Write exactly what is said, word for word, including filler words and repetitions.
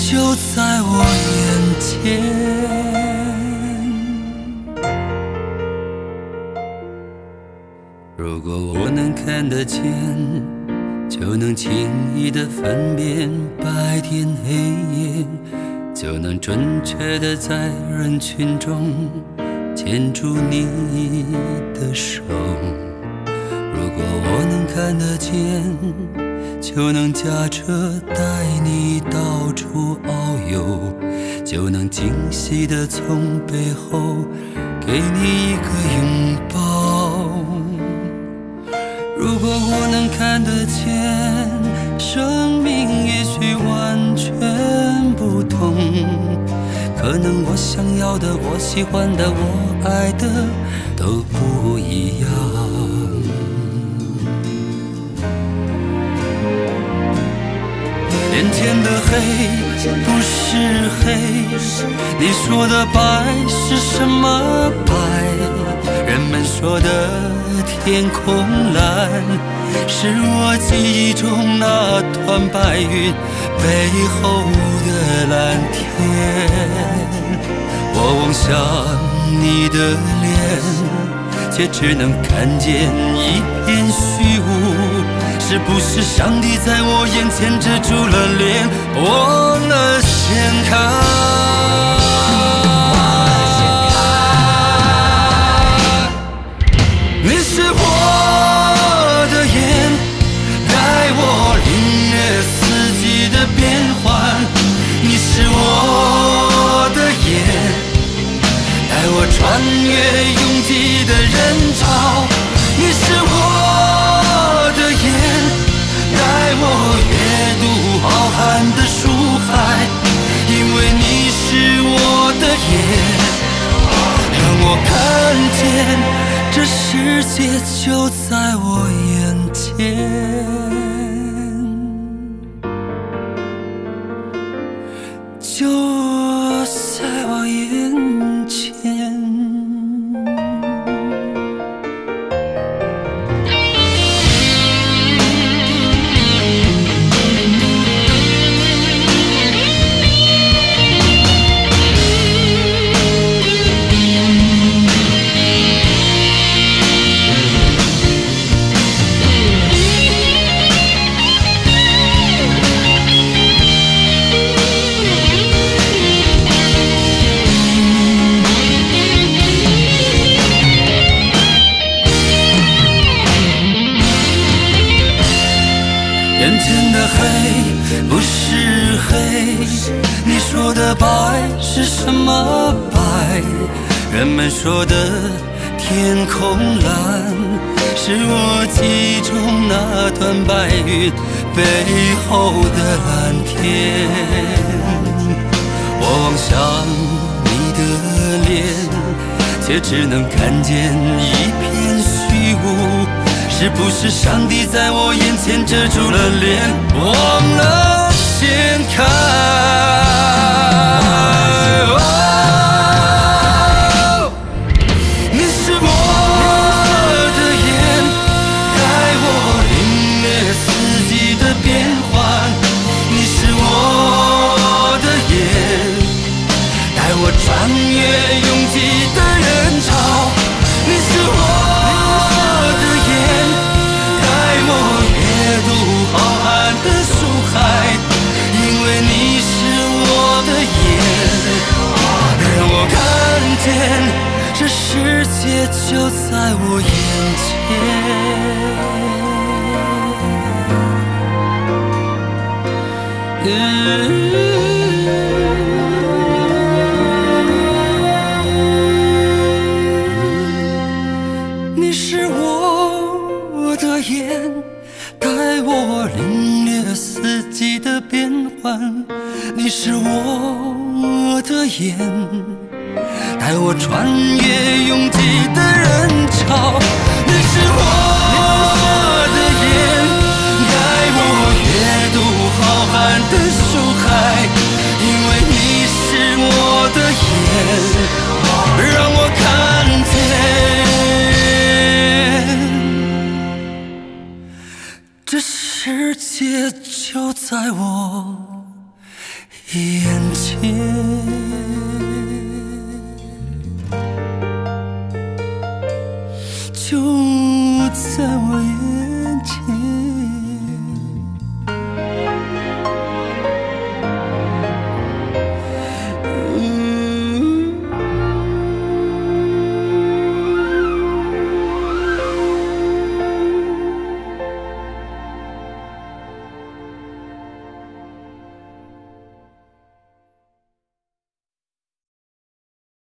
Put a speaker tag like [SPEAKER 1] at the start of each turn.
[SPEAKER 1] 就在我眼前。如果我能看得见，就能轻易地分辨白天黑夜，就能准确地在人群中牵住你的手。如果我能看得见，就能驾车带你到处遨游，就能惊喜地从背后给你一个拥抱。如果我能看得见，生命也许完全不同，可能我想要的，我喜欢的，我爱的都不一样。眼前的黑不是黑，你说的白是什么白？人们说的天空蓝，是我记忆中那团白云背后的蓝天。我望向你的脸，却只能看见一片虚无。是不是上帝在我眼前遮住了脸，忘了掀开？你是我的眼，带我领略四季的变换。你是我的眼，带我穿越拥挤的人潮。你是我的眼，带我阅读浩瀚的书海。因为你是我的眼，让我看见这世界就在我眼前，就在我眼前。眼前的黑不是黑，你说的白是什么白？人们说的天空蓝，是我记忆中那团白云背后的蓝天。我望向你的脸，却只能看见一片虚无。是不是上帝在我眼前遮住了脸，忘了掀开？哦，你是我的眼，带我领略四季的变换。你是我的眼，带我穿越拥挤的人潮。你是我浩瀚的书海，因为你是我的眼，让我看见这世界就在我眼前。嗯你是我的眼，带我领略四季的变换。你是我的眼，带我穿越拥挤的人潮。你是我的眼，带我阅读浩瀚的书海。因为你是我的眼，让我看见这世界就在我眼前。